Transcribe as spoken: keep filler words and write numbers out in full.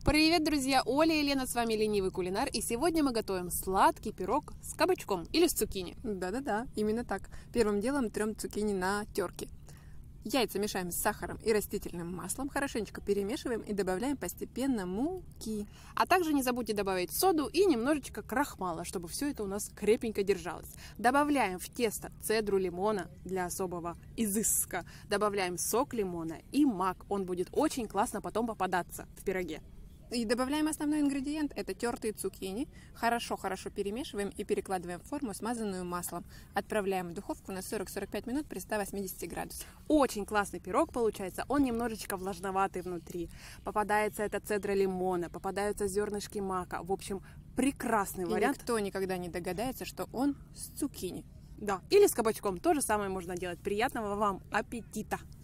Привет, друзья! Оля и Лена, с вами Ленивый кулинар, и сегодня мы готовим сладкий пирог с кабачком или с цукини. Да-да-да, именно так. Первым делом трем цукини на терке. Яйца мешаем с сахаром и растительным маслом, хорошенечко перемешиваем и добавляем постепенно муки. А также не забудьте добавить соду и немножечко крахмала, чтобы все это у нас крепенько держалось. Добавляем в тесто цедру лимона для особого изыска. Добавляем сок лимона и мак. Он будет очень классно потом попадаться в пироге. И добавляем основной ингредиент, это тертые цукини. Хорошо-хорошо перемешиваем и перекладываем в форму, смазанную маслом. Отправляем в духовку на сорок-сорок пять минут при ста восьмидесяти градусах. Очень классный пирог получается, он немножечко влажноватый внутри. Попадается эта цедра лимона, попадаются зернышки мака. В общем, прекрасный И вариант. никто никогда не догадается, что он с цукини. Да, или с кабачком, то же самое можно делать. Приятного вам аппетита!